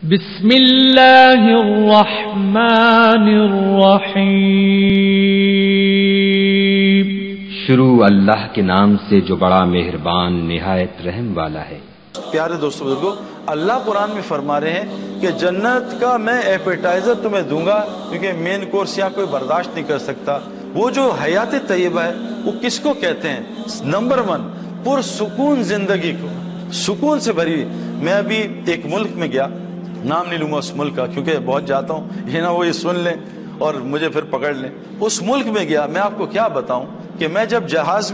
بسم اللہ الرحمن الرحیم۔ شروع اللہ کے نام سے جو بڑا مہربان نہایت رحم والا ہے۔ پیارے دوستو بزرگو، اللہ قرآن میں فرما رہے ہیں کہ جنت کا میں ایپیٹائزر تمہیں دوں گا، کیونکہ مین کورس یہاں کوئی برداشت نہیں کر سکتا۔ وہ جو حیات طیبہ ہے وہ کس کو کہتے ہیں؟ نمبر 1، پرسکون زندگی کو، سکون سے بھری ہوئی۔ میں ابھی ایک ملک میں گیا، نام نہیں لوں گا اس ملک کا کیونکہ بہت جاتا ہوں، یہ نہ وہ یہ سن لیں اور مجھے پھر پکڑ لیں۔ اس ملک میں گیا، میں آپ کو کیا بتاؤں کہ میں جب جہاز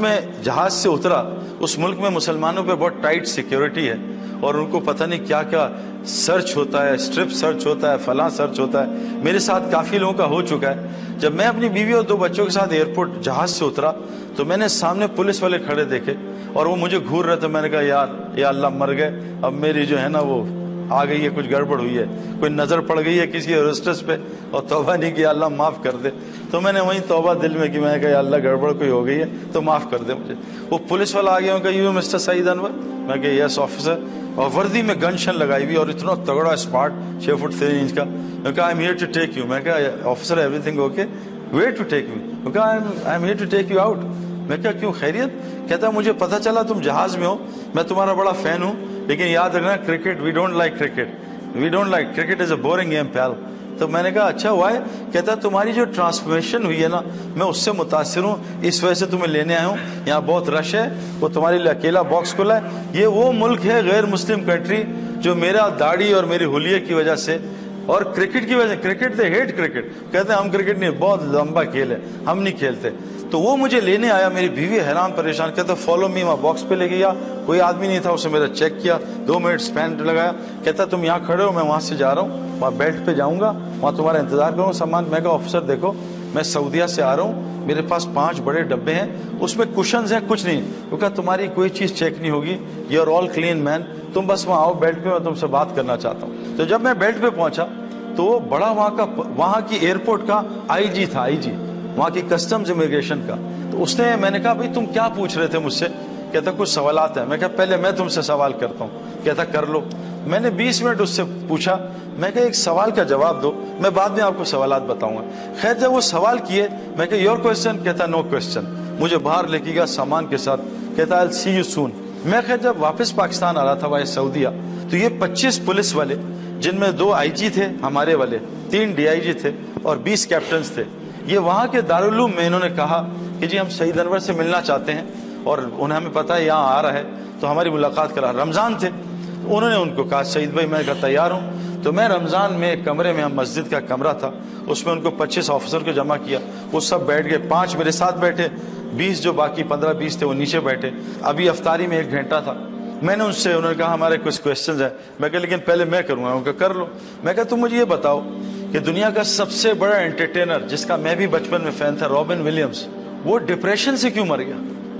سے اترا، اس ملک میں مسلمانوں پہ بہت ٹائٹ سیکیورٹی ہے اور ان کو پتہ نہیں کیا کیا سرچ ہوتا ہے، اسٹرپ سرچ ہوتا ہے، فلاں سرچ ہوتا ہے۔ میرے ساتھ کافی لوگوں کا ہو چکا ہے۔ جب میں اپنی بیوی اور 2 بچوں کے ساتھ ایئرپورٹ جہاز سے اترا تو میں نے سامنے پولیس والے کھڑے دیکھے اور وہ مجھے گھور رہے تھے۔ میں نے کہا یار یا اللہ مر گئے، اب میری جو ہے نا وہ آ گئی ہے، کچھ گڑبڑ ہوئی ہے، کوئی نظر پڑ گئی ہے کسی ایئرسٹس پہ اور توبہ نہیں کیا، اللہ معاف کر دے۔ تو میں نے وہیں توبہ دل میں کی، میں نے کہا یا اللہ گڑبڑ کوئی ہو گئی ہے تو معاف کر دے مجھے۔ وہ پولیس والا آ گیا، ان کا یو مسٹر سعید انور، میں کہا یس آفیسر، اور وردی میں گن شن لگائی ہوئی اور اتنا تگڑا اسپاٹ 6 فٹ 3 انچ کا۔ میں کہا I am here to take you. میں کہا officer every thing okay, where to take می؟ میں کہا I am here to take you out. میں کہا کیوں، خیریت؟ کہتا مجھے پتہ چلا تم جہاز میں ہو، میں تمہارا بڑا فین ہوں، لیکن یاد رکھنا cricket we don't like cricket, we don't like cricket is a boring game پیال۔ تو میں نے کہا اچھا ہوا ہے؟ کہتا تمہاری جو ٹرانسفارمیشن ہوئی ہے نا، میں اس سے متاثر ہوں، اس وجہ سے تمہیں لینے آیا ہوں، یہاں بہت رش ہے، وہ تمہارے لیے اکیلا باکس کھلا ہے۔ یہ وہ ملک ہے غیر مسلم کنٹری جو میرا داڑھی اور میری حلیے کی وجہ سے اور کرکٹ کی وجہ سے، کرکٹ دے ہیٹ کرکٹ، کہتے ہیں ہم کرکٹ نہیں، بہت لمبا کھیل ہے، ہم نہیں کھیلتے۔ تو وہ مجھے لینے آیا، میری بیوی حیران پریشان، کہتا فالو می، وہاں باکس پہ لے گیا، کوئی آدمی نہیں تھا، اسے میرا چیک کیا، 2 منٹ اسپینڈ لگایا، کہتا تم یہاں کھڑے ہو، میں وہاں سے جا رہا ہوں، وہاں بیلٹ پہ جاؤں گا، وہاں تمہارا انتظار کروں سامان۔ میں کہا آفیسر دیکھو میں سعودیہ سے آ رہا ہوں، میرے پاس 5 بڑے ڈبے ہیں، اس میں کشنز ہیں، کچھ نہیں۔ وہ کہا تمہاری کوئی چیز چیک نہیں ہوگی، you are all clean man, تم بس وہاں آؤ بیلٹ پہ، میں تم سے بات کرنا چاہتا ہوں۔ تو جب میں بیلٹ پہ پہنچا تو وہ بڑا وہاں کی ایئرپورٹ کا IG تھا، IG وہاں کی کسٹمز امیگریشن کا۔ تو اس نے، میں نے کہا بھائی تم کیا پوچھ رہے تھے مجھ سے؟ کہتا کچھ سوالات ہیں۔ میں کہا پہلے میں تم سے سوال کرتا ہوں۔ کہتا کر لو۔ میں نے 20 منٹ اس سے پوچھا، میں کہا ایک سوال کا جواب دو، میں بعد میں آپ کو سوالات بتاؤں گا۔ خیر جب وہ سوال کیے، میں کہا یور کوسچن؟ کہتا نو کوسچن۔ مجھے باہر لے کے گیا سامان کے ساتھ، کہتا I'll see you soon۔ میں خیر جب واپس پاکستان آ رہا تھا وہاں سعودیہ، تو یہ 25 پولیس والے، جن میں 2 IG تھے ہمارے والے، 3 DIG تھے اور 20 کیپٹنز تھے، یہ وہاں کے دارالعلوم میں انہوں نے کہا کہ جی ہم سعید انور سے ملنا چاہتے ہیں اور انہیں ہمیں پتہ ہے یہاں آ رہا ہے تو ہماری ملاقات کرا۔ رمضان تھے، انہوں نے ان کو کہا سعید بھائی میں کہا تیار ہوں۔ تو میں رمضان میں ایک کمرے میں، ہم مسجد کا کمرہ تھا، اس میں ان کو 25 آفیسر کو جمع کیا، وہ سب بیٹھ گئے، 5 میرے ساتھ بیٹھے، 20 جو باقی 15-20 تھے وہ نیچے بیٹھے۔ ابھی افطاری میں 1 گھنٹہ تھا۔ میں نے ان سے، انہوں نے کہا ہمارے کچھ کوسچنز ہیں۔ میں کہا لیکن پہلے میں کروں گا۔ ان کا کر لو۔ میں کہا تم مجھے یہ بتاؤ کہ دنیا کا سب سے بڑا انٹرٹینر جس کا میں بھی بچپن میں فین تھا، رابن ولیمز، وہ ڈپریشن سے کیوں مر گیا؟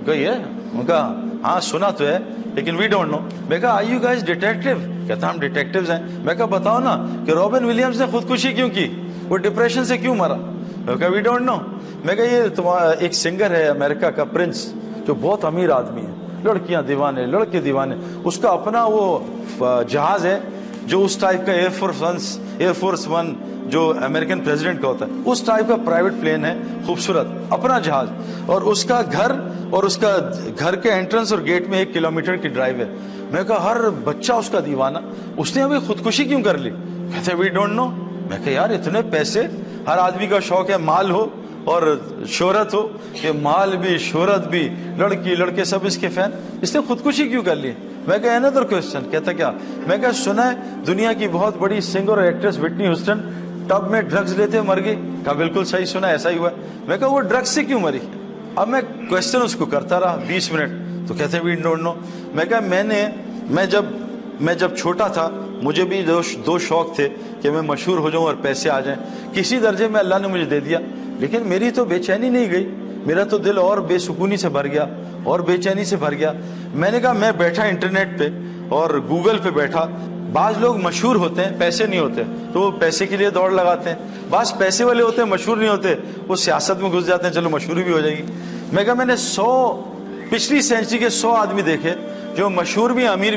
ان کا ہاں سنا تو ہے لیکن وی ڈونٹ نو۔ میں کہا آئی یو گائز ڈیٹیکٹیو؟ کہتا ہم ڈیٹیکٹیوز ہیں۔ میں کہا بتاؤ نا کہ رابن ولیمز نے خودکشی کیوں کی، وہ ڈپریشن سے کیوں مرا؟ میں کہا وی ڈونٹ نو۔ میں کہا یہ تمہارا ایک سنگر ہے امریکہ کا، پرنس، جو بہت امیر آدمی ہے، لڑکیاں دیوانے، لڑکے دیوانے، اس کا اپنا وہ جہاز ہے جو اس ٹائپ کا ایئر فورس 1 جو امریکن پریزیڈنٹ کا ہوتا ہے، اس ٹائپ کا پرائیویٹ پلین ہے، خوبصورت اپنا جہاز، اور اس کا گھر اور اس کا گھر کے انٹرنس اور گیٹ میں 1 کلومیٹر کی ڈرائیو ہے۔ میں کہا ہر بچہ اس کا دیوانہ، اس نے ابھی خودکشی کیوں کر لی؟ کہتے وی ڈونٹ نو۔ میں کہا یار اتنے پیسے، ہر آدمی کا شوق ہے مال ہو اور شہرت ہو، کہ مال بھی شہرت بھی، لڑکی لڑکے سب اس کے فین، اس نے خودکشی کیوں کر لی؟ میں کہا another question۔ کہتا کیا؟ میں کہا سنا ہے دنیا کی بہت بڑی سنگر اور ایکٹریس وٹنی ہیوسٹن ٹب میں ڈرگز لیتے مر گئی؟ کہا بالکل صحیح سنا، ایسا ہی ہوا ہے۔ میں کہا وہ ڈرگز سے کیوں مری؟ اب میں کوشچن اس کو کرتا رہا 20 منٹ، تو کہتے وی ڈونٹ نو۔ میں کہا میں جب چھوٹا تھا مجھے بھی 2 شوق تھے کہ میں مشہور ہو جاؤں اور پیسے آ جائیں، کسی درجے میں اللہ نے مجھے دے دیا، لیکن میری تو بے چینی نہیں گئی، میرا تو دل اور بے سکونی سے بھر گیا اور بے چینی سے بھر گیا۔ میں نے کہا میں بیٹھا انٹرنیٹ پہ اور گوگل پہ بیٹھا، بعض لوگ مشہور ہوتے ہیں، پیسے نہیں ہوتے تو وہ پیسے کے لیے دوڑ لگاتے ہیں، بعض پیسے والے ہوتے ہیں مشہور نہیں ہوتے، وہ سیاست میں گھس جاتے ہیں، چلو مشہوری بھی ہو جائے گی۔ میں کہا میں نے پچھلی سینچری کے 100 آدمی دیکھے جو مشہور بھی امیر بھی،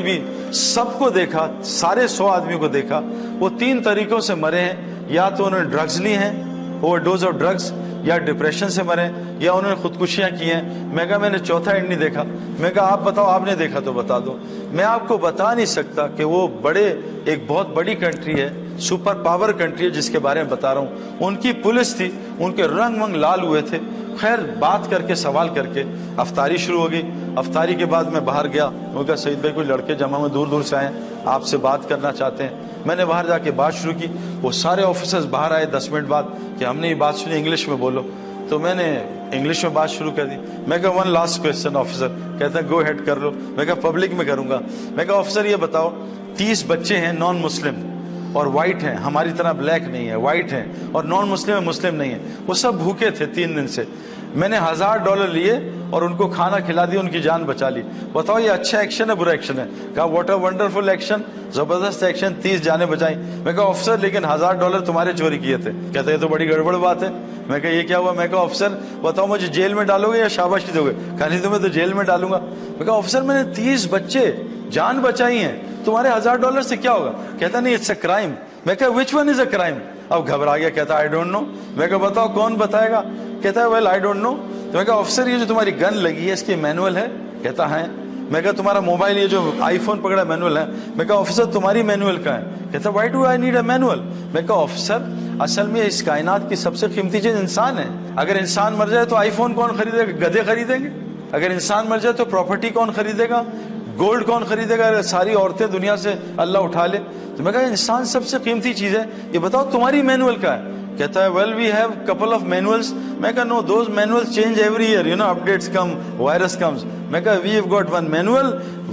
سب کو دیکھا, سارے 100 آدمیوں کو دیکھا, وہ 3 طریقوں سے مرے ہیں. یا تو انہوں نے ڈرگز لی ہیں, اوور ڈوز آف ڈرگز, یا ڈپریشن سے مرے, یا انہوں نے خودکشیاں کی ہیں. میں کہا میں نے چوتھا اینڈ نہیں دیکھا. میں کہا آپ بتاؤ, آپ نے دیکھا تو بتا دو. میں آپ کو بتا نہیں سکتا کہ وہ ایک بہت بڑی کنٹری ہے, سپر پاور کنٹری ہے جس کے بارے میں بتا رہا ہوں. ان کی پولیس تھی, ان کے رنگ ونگ لال ہوئے تھے. خیر بات کر کے, سوال کر کے افطاری شروع ہو گئی. افطاری کے بعد میں باہر گیا, میں کہا سعید بھائی کوئی لڑکے جمع میں دور دور سے آئے ہیں, آپ سے بات کرنا چاہتے ہیں. میں نے باہر جا کے بات شروع کی. وہ سارے آفیسرز باہر آئے 10 منٹ بعد کہ ہم نے یہ بات سنی, انگلش میں بولو. تو میں نے انگلش میں بات شروع کر دی. میں کہا 1 لاسٹ کویسچن آفیسر. کہتا ہے گو ہیڈ کر لو. میں کہا پبلک میں کروں گا. میں کہا آفیسر یہ بتاؤ 30 بچے ہیں نان مسلم اور وائٹ ہیں, ہماری طرح بلیک نہیں ہے, وائٹ ہیں, اور نان مسلم ہے, مسلم نہیں ہے. وہ سب بھوکے تھے 3 دن سے. میں نے $1000 لیے اور ان کو کھانا کھلا دیا, ان کی جان بچا لی. بتاؤ یہ اچھا ایکشن ہے برا ایکشن ہے؟ کہا واٹ اے ونڈرفل ایکشن, زبردست ایکشن, 30 جانیں بچائیں. میں کہا آفیسر لیکن $1000 تمہارے چوری کیے تھے. کہتا ہے یہ تو بڑی گڑبڑ بات ہے. میں کہا یہ کیا ہوا؟ میں کہا آفیسر بتاؤ مجھے جیل میں ڈالو گے یا شاباشی دو گے؟ کہا نہیں تمہیں تو جیل میں ڈالوں گا. میں کہا آفیسر میں نے 30 بچے جان بچائی ہیں, تمہارے $1000 سے کیا ہوگا؟ کہتا نہیں اٹس اے کرائم. میں کہا which one is a crime? اب گھبرا گیا. کہتا آئی ڈونٹ نو. میں کہا بتاؤ کون بتائے گا؟ کہتا ہے ویل آئی ڈونٹ نو. تو میں کہا آفیسر یہ جو تمہاری گن لگی ہے اس کی مینول ہے؟ کہتا ہے. میں کہا تمہارا موبائل یہ جو آئی فون پکڑا مینول ہے؟ میں کہا آفیسر تمہاری مینول کہاں ہے؟ کہتا why do I need a manual. میں کہا آفیسر اصل میں اس کائنات کی سب سے قیمتی چیز انسان ہے. اگر انسان مر جائے تو آئی فون کون خریدے گا؟ گدھے خریدیں گے. اگر انسان مر جائے تو پراپرٹی کون خریدے گا؟ گولڈ کون خریدے گا؟ اگر ساری عورتیں دنیا سے اللہ اٹھا لے. تو میں کہا انسان سب سے قیمتی چیز ہے, یہ بتاؤ تمہاری مینول کہاں ہے؟ کہتا ہے well we have couple of manuals. میں کہا no those manuals change every year, you know updates come, virus comes. میں کہا we have got one manual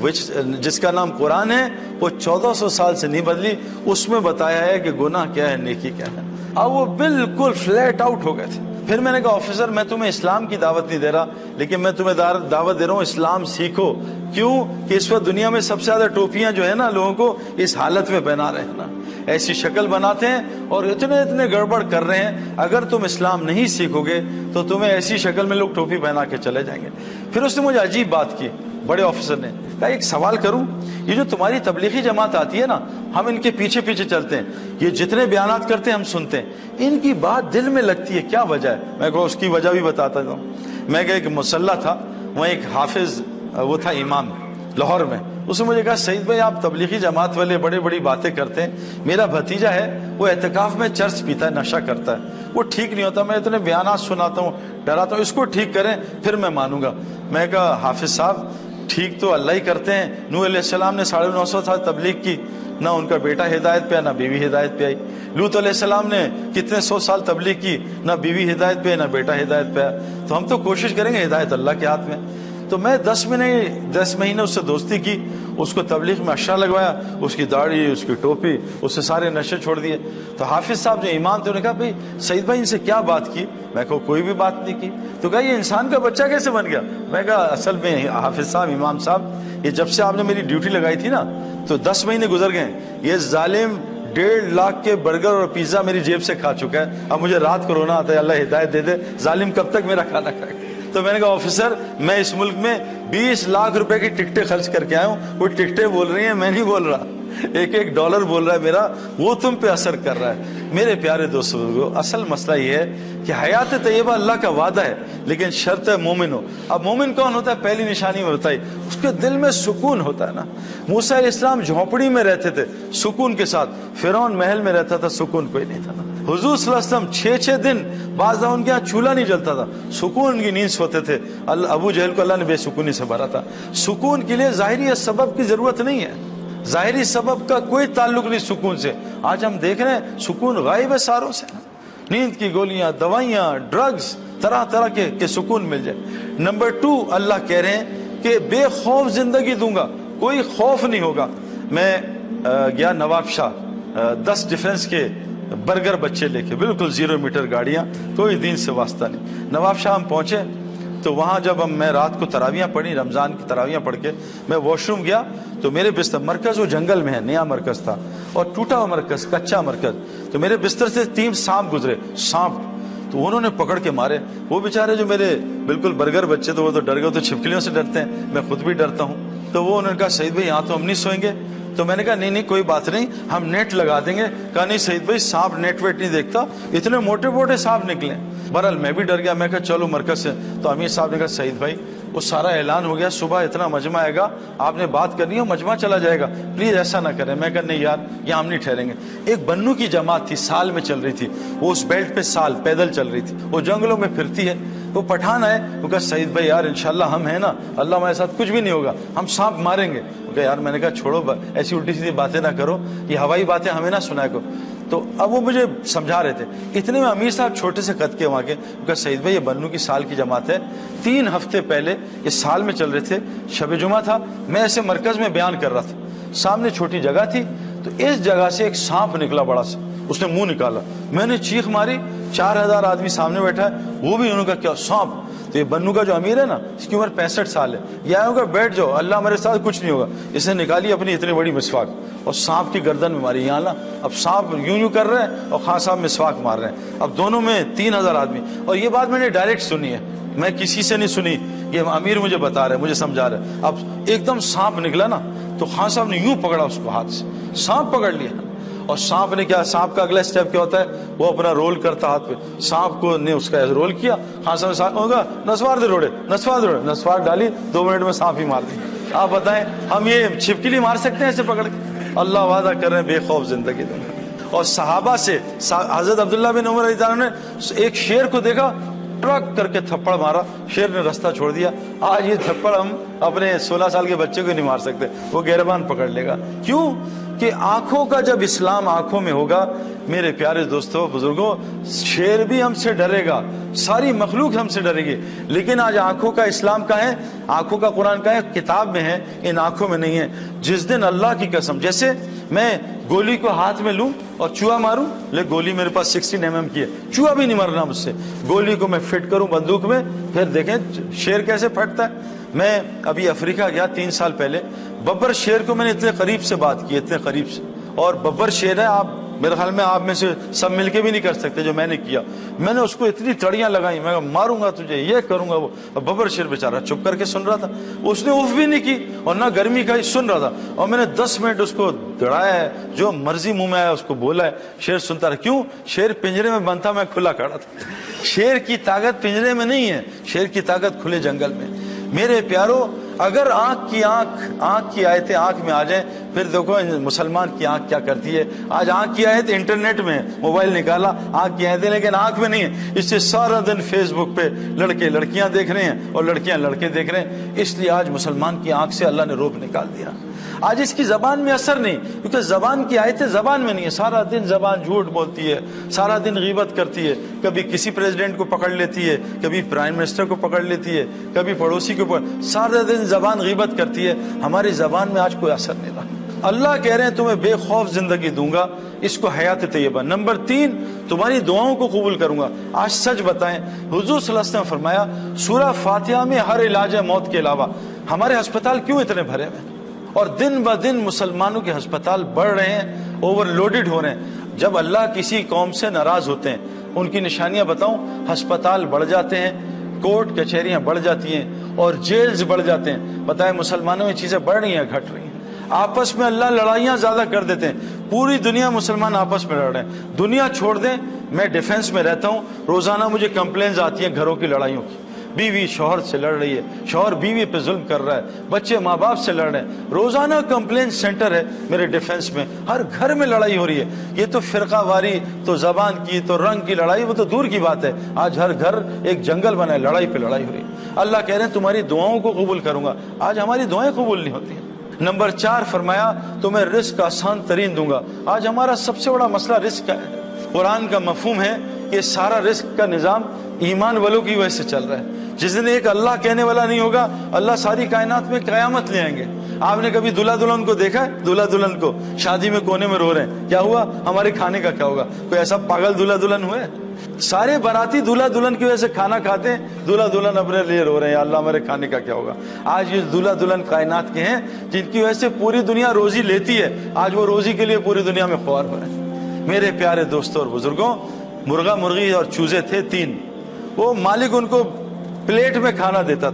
جس کا نام قرآن ہے, وہ 1400 سال سے نہیں بدلی. اس میں بتایا ہے کہ گناہ کیا ہے, نیکی کیا ہے. اب وہ بالکل فلیٹ آؤٹ ہو گئے تھے. پھر میں نے کہا آفیسر میں تمہیں اسلام کی دعوت نہیں دے رہا, لیکن میں تمہیں دعوت دے رہا ہوں اسلام سیکھو. کیوں کہ اس وقت دنیا میں سب سے زیادہ ٹوپیاں جو ہے نا لوگوں کو اس حالت میں پہنا رہے ہیں نا, ایسی شکل بناتے ہیں اور اتنے گڑبڑ کر رہے ہیں. اگر تم اسلام نہیں سیکھو گے تو تمہیں ایسی شکل میں لوگ ٹوپی پہنا کے چلے جائیں گے. پھر اس نے مجھے عجیب بات کی, بڑے آفیسر نے کہا ایک سوال کروں, یہ جو تمہاری تبلیغی جماعت آتی ہے نا, ہم ان کے پیچھے پیچھے چلتے ہیں, یہ جتنے بیانات کرتے ہیں ہم سنتے ہیں, ان کی بات دل میں لگتی ہے, کیا وجہ ہے؟ میں کہا اس کی وجہ بھی بتاتا ہوں. میں کہا ایک مسلح تھا, وہاں ایک حافظ وہ تھا امام لاہور میں. اس نے مجھے کہا سعید بھائی آپ تبلیغی جماعت والے بڑی باتیں کرتے ہیں, میرا بھتیجا ہے وہ اعتکاف میں چرس پیتا ہے, نشہ کرتا ہے, وہ ٹھیک نہیں ہوتا, میں اتنے بیانات سناتا ہوں, ڈراتا ہوں, اس کو ٹھیک کریں پھر میں مانوں گا. میں کہا حافظ صاحب ٹھیک تو اللہ ہی کرتے ہیں. نوح علیہ السلام نے 950 سال تبلیغ کی, نہ ان کا بیٹا ہدایت پہ آیا نہ بیوی ہدایت پہ آئی. لوط علیہ السلام نے کتنے 100 سال تبلیغ کی, نہ بیوی ہدایت پہ نہ بیٹا ہدایت پہ آیا. تو ہم تو کوشش کریں گے, ہدایت اللہ کے ہاتھ میں. تو میں 10 مہینے اس سے دوستی کی, اس کو تبلیغ میں اشرا لگوایا, اس کی داڑھی, اس کی ٹوپی, اس سے سارے نشے چھوڑ دیے. تو حافظ صاحب جو امام تھے انہوں نے کہا بھائی سعید بھائی ان سے کیا بات کی؟ میں کہا کوئی بھی بات نہیں کی. تو کہا یہ انسان کا بچہ کیسے بن گیا؟ میں کہا اصل میں حافظ صاحب, امام صاحب, یہ جب سے آپ نے میری ڈیوٹی لگائی تھی نا تو 10 مہینے گزر گئے. یہ ظالم 1.5 لاکھ کے برگر اور پیزا میری جیب سے کھا چکا ہے. اب مجھے رات کو رونا آتا ہے, اللہ ہدایت دے دے, ظالم کب تک میرا کھانا کھائے. تو میں نے کہا آفیسر میں اس ملک میں 20 لاکھ روپے کی ٹکٹیں خرچ کر کے آیا ہوں, وہ ٹکٹیں بول رہی ہیں, میں نہیں بول رہا. $1 بول رہا ہے میرا, وہ تم پہ اثر کر رہا ہے. میرے پیارے دوستو, اصل مسئلہ یہ ہے کہ حیات طیبہ اللہ کا وعدہ ہے, لیکن شرط ہے مومن ہو. اب مومن کون ہوتا ہے؟ پہلی نشانی میں بتائی, اس کے دل میں سکون ہوتا ہے نا. موسیٰ علیہ السلام جھونپڑی میں رہتے تھے سکون کے ساتھ, فرعون محل میں رہتا تھا, سکون کوئی نہیں تھا نا. حضور صلی اللہ علیہ وسلم 6 دن بعض ان کے یہاں چولہا نہیں جلتا تھا, سکون کی نیند سوتے تھے. ابو جہل کو اللہ نے بے سکونی سے بھرا تھا. سکون کے لیے ظاہری سبب کی ضرورت نہیں ہے, ظاہری سبب کا کوئی تعلق نہیں سکون سے. آج ہم دیکھ رہے ہیں سکون غائب ہے ساروں سے, نیند کی گولیاں, دوائیاں, ڈرگز, طرح طرح کے سکون مل جائے. نمبر 2 اللہ کہہ رہے ہیں کہ بے خوف زندگی دوں گا, کوئی خوف نہیں ہوگا. میں گیا نواب شاہ, 10 ڈیفنس کے برگر بچے لے کے, بالکل 0 میٹر گاڑیاں, کوئی دین سے واسطہ نہیں. نواب شاہ ہم پہنچے تو وہاں جب میں رات کو تراویاں پڑھی, رمضان کی تراویاں پڑھ کے میں واش روم گیا تو میرے بستر, مرکز وہ جنگل میں ہے, نیا مرکز تھا اور ٹوٹا ہوا مرکز, کچا مرکز. تو میرے بستر سے 3 سانپ گزرے, سانپ, تو انہوں نے پکڑ کے مارے. وہ بیچارے جو میرے بالکل برگر بچے تو وہ تو ڈر گئے, تو چھپکلیوں سے ڈرتے ہیں, میں خود بھی ڈرتا ہوں. تو وہ انہوں نے کہا سعید بھائی یہاں تو ہم نہیں سوئیں گے. تو میں نے کہا نہیں کوئی بات نہیں, ہم نیٹ لگا دیں گے. کہا نہیں سعید بھائی سانپ نیٹ ویٹ نہیں دیکھتا, اتنے موٹے موٹے سانپ نکلے. بہرحال میں بھی ڈر گیا, میں کہا چلو مرکز سے. تو امیر صاحب نے کہا سعید بھائی وہ سارا اعلان ہو گیا, صبح اتنا مجمع آئے گا, آپ نے بات کرنی ہے مجمع چلا جائے گا, پلیز ایسا نہ کریں. میں کہا نہیں یار یہاں ہم نہیں ٹھہریں گے. ایک بنو کی جماعت تھی, سال میں چل رہی تھی, وہ اس بیلٹ پہ سال پیدل چل رہی تھی, وہ جنگلوں میں پھرتی ہے. وہ پٹھان آئے, وہ کہا سعید بھائی یار انشاءاللہ ہم ہیں نا, اللہ ہمارے ساتھ کچھ بھی نہیں ہوگا, ہم سانپ ماریں گے. وہ کہا یار, میں نے کہا چھوڑو ایسی الٹی سیدھی باتیں نہ کرو, یہ ہوائی باتیں ہمیں نہ سنایا کرو. تو اب وہ مجھے سمجھا رہے تھے. اتنے میں امیر صاحب چھوٹے سے قد کے وہاں کے, وہ کہا سعید بھائی یہ بنو کی سال کی جماعت ہے, 3 ہفتے پہلے یہ سال میں چل رہے تھے, شب جمعہ تھا, میں ایسے مرکز میں بیان کر رہا تھا, سامنے چھوٹی جگہ تھی, تو اس جگہ سے ایک سانپ نکلا بڑا سا, اس نے منہ نکالا, میں نے چیخ ماری, 4000 آدمی سامنے بیٹھا ہے, وہ بھی انہوں نے کہا کیا سانپ. تو یہ بنو کا جو امیر ہے نا, اس کی عمر 65 سال ہے, یہ آیا ہوگا بیٹھ جاؤ اللہ ہمارے ساتھ کچھ نہیں ہوگا. اس نے نکالی اپنی اتنی بڑی مسواک اور سانپ کی گردن میں ماری. یہاں نا اب سانپ یوں کر رہے ہیں اور خان صاحب مسواک مار رہے ہیں. اب دونوں میں 3000 آدمی. اور یہ بات میں نے ڈائریکٹ سنی ہے, میں کسی سے نہیں سنی, یہ امیر مجھے بتا رہے, مجھے سمجھا رہے. اب ایک دم سانپ نکلا نا, تو خان صاحب نے یوں پکڑا اس کو ہاتھ سے, سانپ پکڑ لیا. اور سانپ نے کیا, سانپ کا اگلا اسٹیپ کیا ہوتا ہے, وہ اپنا رول کرتا ہاتھ پہ, سانپ کو نے اس کا رول کیا, خان صاحب نے سانپ ہوگا نسوار دے روڑے, نسوار ڈالی, 2 منٹ میں سانپ ہی مار دی. آپ بتائیں ہم یہ چھپکلی مار سکتے ہیں ایسے پکڑ کے؟ اللہ وعدہ کر رہے ہیں بے خوف زندگی دیں گے. اور صحابہ سے حضرت عبداللہ بن عمر رضی اللہ عنہ نے ایک شیر کو دیکھا, ٹرک کر کے تھپڑ مارا, شیر نے رستہ چھوڑ دیا. آج یہ تھپڑ ہم اپنے 16 سال کے بچے کو نہیں مار سکتے, وہ گہربان پکڑ لے گا. کیوں کہ آنکھوں کا جب اسلام آنکھوں میں ہوگا, میرے پیارے دوستوں بزرگوں, شیر بھی ہم سے ڈرے گا, ساری مخلوق ہم سے ڈرے گی. لیکن آج آنکھوں کا اسلام کا ہے, آنکھوں کا قرآن کا ہے, کتاب میں ہے, ان آنکھوں میں نہیں ہے. جس دن اللہ کی قسم, جیسے میں گولی کو ہاتھ میں لوں اور چوہا ماروں, لیکن گولی میرے پاس 16 mm کی ہے, چوہا بھی نہیں مرنا مجھ سے. گولی کو میں فٹ کروں بندوق میں, پھر دیکھیں شیر کیسے پھٹتا ہے. میں ابھی افریقہ گیا 3 سال پہلے, ببر شیر کو میں نے اتنے قریب سے بات کی, اتنے قریب سے, اور ببر شیر ہے, آپ میرے خیال میں آپ میں سے سب مل کے بھی نہیں کر سکتے جو میں نے کیا. میں نے اس کو اتنی تڑیاں لگائی, میں ماروں گا تجھے, یہ کروں گا وہ. ببر شیر بیچارہ چپ کر کے سن رہا تھا, اس نے اف بھی نہیں کی اور نہ گرمی کا, سن رہا تھا. اور میں نے 10 منٹ اس کو دڑایا ہے, جو مرضی منہ میں آیا اس کو بولا ہے, شیر سنتا رہا. کیوں؟ شیر پنجرے میں بند تھا, میں کھلا کھڑا تھا. شیر کی طاقت پنجرے میں نہیں ہے, شیر کی طاقت کھلے جنگل میں. میرے پیارو, اگر آنکھ کی آیتیں آنکھ میں آ جائیں, پھر دیکھو مسلمان کی آنکھ کیا کرتی ہے. آج آنکھ کی آیت انٹرنیٹ میں, موبائل نکالا, آنکھ کی آیتیں, لیکن آنکھ میں نہیں ہے. اس سے سارا دن فیس بک پہ لڑکے لڑکیاں دیکھ رہے ہیں اور لڑکیاں لڑکے دیکھ رہے ہیں. اس لیے آج مسلمان کی آنکھ سے اللہ نے روب نکال دیا. آج اس کی زبان میں اثر نہیں, کیونکہ زبان کی آیتیں زبان میں نہیں ہے. سارا دن زبان جھوٹ بولتی ہے, سارا دن غیبت کرتی ہے, کبھی کسی پریزیڈنٹ کو پکڑ لیتی ہے, کبھی پرائم منسٹر کو پکڑ لیتی ہے, کبھی پڑوسی کو سارا دن زبان غیبت کرتی ہے. ہماری زبان میں آج کوئی اثر نہیں رہا. اللہ کہہ رہے ہیں تمہیں بے خوف زندگی دوں گا, اس کو حیات طیبہ. نمبر 3, تمہاری دعاؤں کو قبول کروں گا. آج سچ بتائیں, حضور صلی اللہ علیہ وسلم نے فرمایا سورہ فاتحہ میں ہر علاج ہے موت کے علاوہ. ہمارے ہسپتال کیوں اتنے بھرے ہوئے, اور دن بہ دن مسلمانوں کے ہسپتال بڑھ رہے ہیں, اوور لوڈڈ ہو رہے ہیں. جب اللہ کسی قوم سے ناراض ہوتے ہیں, ان کی نشانیاں بتاؤں, ہسپتال بڑھ جاتے ہیں, کورٹ کچہریاں بڑھ جاتی ہیں, اور جیلز بڑھ جاتے ہیں. بتائیں مسلمانوں میں چیزیں بڑھ رہی ہیں گھٹ رہی ہیں؟ آپس میں اللہ لڑائیاں زیادہ کر دیتے ہیں. پوری دنیا مسلمان آپس میں لڑ رہے ہیں. دنیا چھوڑ دیں, میں ڈیفنس میں رہتا ہوں, روزانہ مجھے کمپلینز آتی ہیں گھروں کی لڑائیوں کی. بیوی شوہر سے لڑ رہی ہے, شوہر بیوی پہ ظلم کر رہا ہے, بچے ماں باپ سے لڑ رہے ہیں. روزانہ کمپلین سینٹر ہے میرے ڈیفنس میں, ہر گھر میں لڑائی ہو رہی ہے. یہ تو فرقہ واری, تو زبان کی, تو رنگ کی لڑائی, وہ تو دور کی بات ہے. آج ہر گھر ایک جنگل بنا ہے, لڑائی پہ لڑائی ہو رہی ہے. اللہ کہہ رہے ہیں تمہاری دعاؤں کو قبول کروں گا. آج ہماری دعائیں قبول نہیں ہوتی ہیں. نمبر 4 فرمایا تمہیں رزق آسان ترین دوں گا. آج ہمارا سب سے بڑا مسئلہ رزق کا ہے. قرآن کا مفہوم ہے کہ سارا رزق کا نظام ایمان والوں کی وجہ سے چل رہا ہے. جس دن ایک اللہ کہنے والا نہیں ہوگا, اللہ ساری کائنات میں قیامت لے آئیں گے. آپ نے کبھی دلہا دلہن کو دیکھا ہے؟ دلہا دلہن کو شادی میں کونے میں رو رہے ہیں, کیا ہوا, ہمارے کھانے کا کیا ہوگا. کوئی ایسا پاگل دلہا دلہن ہوئے؟ سارے باراتی دلہا دلہن کی وجہ سے کھانا کھاتے ہیں, دلہا دلہن اپنے لیے رو رہے ہیں, اللہ ہمارے کھانے کا کیا ہوگا. آج یہ دلہا دلہن کائنات کے ہیں جن کی وجہ سے پوری دنیا روزی لیتی ہے, آج وہ روزی کے لیے پوری دنیا میں خوار ہو رہے ہیں. میرے پیارے دوستوں اور بزرگوں, مرغا مرغی اور چوزے تھے 3, وہ مالک ان کو پلیٹ میں کھانا دیتا تھا,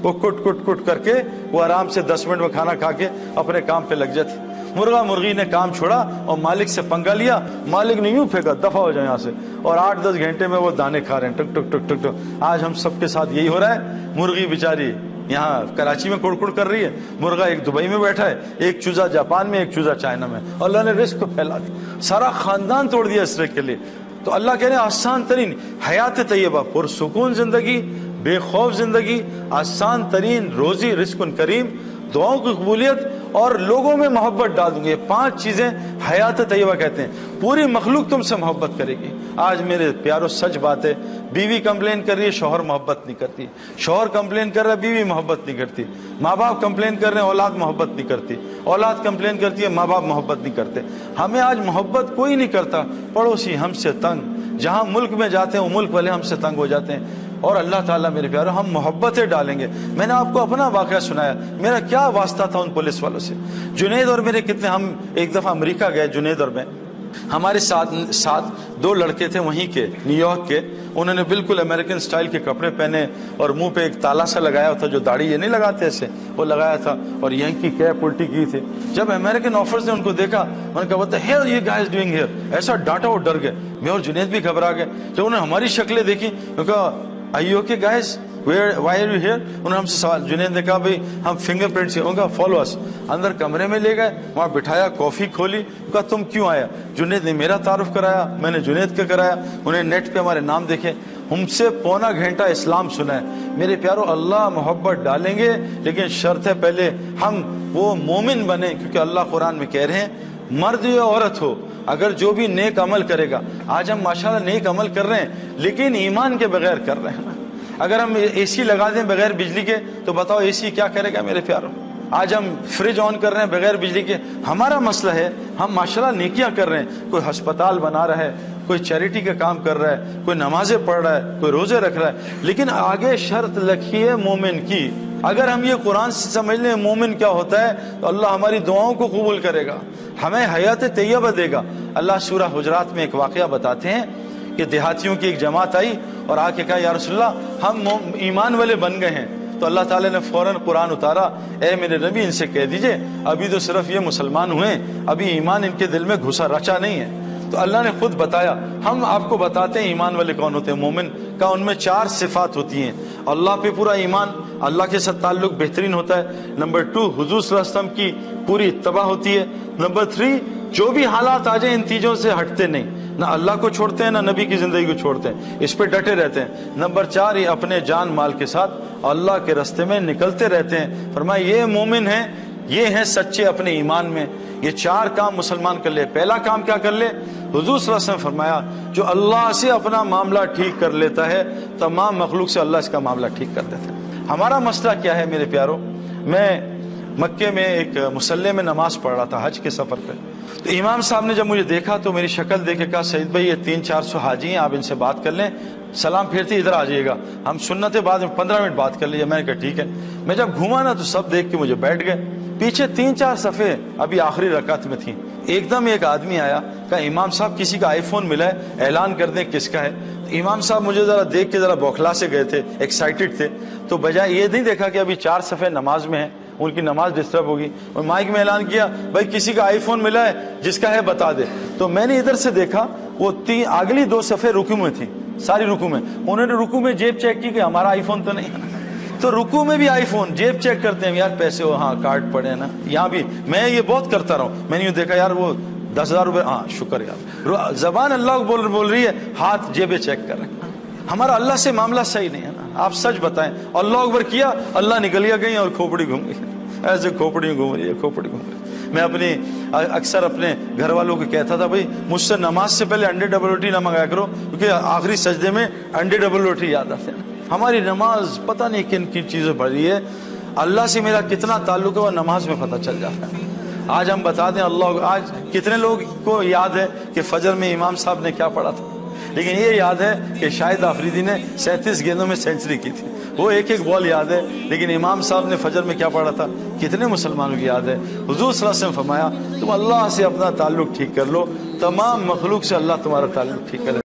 वो कुट कुट कुट करके वो आराम से 10 मिनट में खाना खा के अपने काम पे लग जाती। मुर्गा मुर्गी ने काम छोड़ा और मालिक से पंगा लिया, मालिक ने यूं फेंका दफा हो जाए यहाँ से, और 8-10 घंटे में वो दाने खा रहे हैं टुक टुक टुक टुक टुक। आज हम सबके साथ यही हो रहा है। मुर्गी बेचारी यहाँ कराची में कुड़कुड़ कर रही है, मुर्गा एक दुबई में बैठा है, एक चूजा जापान में, एक चूजा चाइना में। अल्लाह ने रिस्क को फैला दिया, सारा खानदान तोड़ दिया इस रिस्क के लिए। तो अल्लाह कह रहे हैं आसान तरीन हयात तैयबा, पुरसुकून जिंदगी, बेखौफ जिंदगी, आसान तरीन रोजी, रिस्कुन करीम, दुआओं की कबूलियत और लोगों में मोहब्बत डाल दूंगे। ये 5 चीजें हयात तैयबा कहते हैं। पूरी मखलूक तुमसे मोहब्बत करेगी। आज मेरे प्यारो सच बात है, बीवी कंप्लेन कर रही है, शौहर मोहब्बत नहीं करती। शौहर कंप्लेन कर रहा है, बीवी मोहब्बत नहीं करती। माँ बाप कंप्लेन कर रहे हैं, औलाद मोहब्बत नहीं करती। औलाद कंप्लेन करती है, माँ बाप मोहब्बत नहीं करते। हमें आज मोहब्बत कोई नहीं करता। पड़ोसी हमसे तंग, जहाँ मुल्क में जाते हैं वो मुल्क वाले हमसे तंग हो जाते हैं। और अल्लाह ताला मेरे प्यारो हम मोहब्बतें डालेंगे। मैंने आपको अपना वाक़या सुनाया, मेरा क्या वास्ता था उन पुलिस वालों से। जुनैद और मेरे कितने, हम एक दफ़ा अमेरिका गए, जुनैद और मैं, हमारे साथ 2 लड़के थे वहीं के, न्यूयॉर्क के। उन्होंने बिल्कुल अमेरिकन स्टाइल के कपड़े पहने और मुंह पे एक ताला सा लगाया था, जो दाढ़ी ये नहीं लगाते ऐसे, वो लगाया था, और यहीं की कैप उल्टी की थी। जब अमेरिकन ऑफिसर्स ने उनको देखा, उन्होंने कहा what the hell you guys doing here, ऐसा डांटा, वो डर गए। मैं और जुनैद भी घबरा गए। जब उन्होंने हमारी शक्लें देखी, उन्होंने Are you okay guys? Why are you here? उन्होंने हमसे सवाल, जुनैद ने कहा भाई हम फिंगरप्रिंट से, उनका फॉलो अस। अंदर कमरे में ले गए, वहाँ बिठाया, कॉफी खोली, कहा तुम क्यों आया? जुनैद ने मेरा तारुफ कराया, मैंने जुनैद का कराया। उन्हें नेट पे हमारे नाम देखे, हमसे पौना घंटा इस्लाम सुना है। मेरे प्यारो अल्लाह मोहब्बत डालेंगे, लेकिन शर्त है पहले हम वो मोमिन बने, क्योंकि अल्लाह कुरान में कह रहे हैं मर्द या औरत हो, अगर जो भी नेक अमल करेगा। आज हम माशाल्लाह नेक अमल कर रहे हैं, लेकिन ईमान के बगैर कर रहे हैं। अगर हम एसी लगा दें बगैर बिजली के, तो बताओ एसी क्या करेगा मेरे प्यारों। आज हम फ्रिज ऑन कर रहे हैं बगैर बिजली के। हमारा मसला है, हम माशाल्लाह नेकियां कर रहे हैं, कोई अस्पताल बना रहा है, कोई चैरिटी का काम कर रहा है, कोई नमाजें पढ़ रहा है, कोई रोजे रख रहा है, लेकिन आगे शर्त रखी है मोमिन की। अगर हम ये कुरान से समझ लें मोमिन क्या होता है, तो अल्लाह हमारी दुआओं को कबूल करेगा, हमें हयात तैयबा देगा। अल्लाह सूरह हुजरात में एक वाक़या बताते हैं कि देहातियों की एक जमात आई और आके कहा या रसूलल्लाह हम ईमान वाले बन गए हैं। तो अल्लाह ताला ने फौरन कुरान उतारा, ए मेरे नबी इनसे कह दीजिए अभी तो सिर्फ ये मुसलमान हुए, अभी ईमान इनके दिल में घुसा रचा नहीं है। तो अल्लाह ने खुद बताया, हम आपको बताते हैं ईमान वाले कौन होते हैं। मोमिन का उनमें 4 सिफात होती हैं। अल्लाह पे पूरा ईमान, अल्लाह के साथ ताल्लुक बेहतरीन होता है। नंबर 2 हुजूर सल्लल्लाहु अलैहि वसल्लम की पूरी इत्तबा होती है। नंबर 3 जो भी हालात आ जाए इन चीज़ों से हटते नहीं, ना अल्लाह को छोड़ते हैं ना नबी की जिंदगी को छोड़ते हैं, इस पे डटे रहते हैं। नंबर 4 ये अपने जान माल के साथ अल्लाह के रास्ते में निकलते रहते हैं। फरमाया ये मोमिन है, ये हैं सच्चे अपने ईमान में। ये 4 काम मुसलमान कर ले। पहला काम क्या कर ले? हुजूर सल्लल्लाहु अलैहि वसल्लम फरमाया जो अल्लाह से अपना मामला ठीक कर लेता है, तमाम मखलूक से अल्लाह इसका मामला ठीक कर देता है। हमारा मसला क्या है मेरे प्यारों, मैं मक्के में एक मुसल्ले में नमाज पढ़ रहा था हज के सफर पे। तो इमाम साहब ने जब मुझे देखा तो मेरी शक्ल देख के कहा सईद भाई ये 300-400 हाजी हैं, आप इनसे बात कर लें, सलाम फेरते इधर आ जाइएगा, हम सुन्नते बाद में 15 मिनट बात कर लीजिए। मैंने कहा ठीक है। मैं जब घूमा ना तो सब देख के मुझे बैठ गए। पीछे 3-4 सफ़े अभी आखिरी रकात में थी। एकदम एक आदमी आया, कहा इमाम साहब किसी का आईफोन मिला है, ऐलान कर दें किसका है। तो इमाम साहब मुझे ज़रा देख के ज़रा बौखला से गए थे, एक्साइटेड थे। तो बजाय ये नहीं देखा कि अभी 4 सफ़े नमाज में है, उनकी नमाज डिस्टर्ब होगी, और माइक में ऐलान किया भाई किसी का आईफोन मिला है, जिसका है बता दे। तो मैंने इधर से देखा वो अगली 2 सफ़े रुकू में थी, सारी रुकू में। उन्होंने रुकू में जेब चेक की कि हमारा आईफोन तो नहीं है। तो रुकू में भी आईफोन, जेब चेक करते हैं यार, पैसे हो हाँ कार्ड पड़े हैं ना। यहाँ भी मैं ये बहुत करता रहा हूँ। मैंने यूँ देखा यार वो 10,000 रुपये, हाँ शुक्र यार, जबान अल्लाह को बोल रही है, हाथ जेबें चेक कर रहे हैं। हमारा अल्लाह से मामला सही नहीं है ना। आप सच बताएं, अल्लाह अकबर किया, अल्लाह निकल गई और खोपड़ी घूम गई। ऐसे खोपड़ी घूम रही है, खोपड़ी घूम रही है। मैं अपनी अक्सर अपने घर वालों को कहता था भाई मुझसे नमाज से पहले अंडे डबल रोटी ना मंगाया करो, क्योंकि आखिरी सजदे में अंडे डबल रोटी याद आते हैं। हमारी नमाज पता नहीं किन किन चीज़ों पढ़ रही है। अल्लाह से मेरा कितना ताल्लुक है वो नमाज में पता चल जाता है। आज हम बता दें अल्लाह, आज कितने लोग को याद है कि फजर में इमाम साहब ने क्या पढ़ा था, लेकिन ये याद है कि शाहिद आफरीदी ने 37 गेंदों में सेंचुरी की थी। वो एक बॉल याद है, लेकिन इमाम साहब ने फजर में क्या पढ़ा था कितने मुसलमानों की याद है। हुजूर सल्लल्लाहु अलैहि वसल्लम फरमाया तुम अल्लाह से अपना ताल्लुक ठीक कर लो, तमाम मखलूक से अल्लाह तुम्हारा ताल्लुक ठीक करे।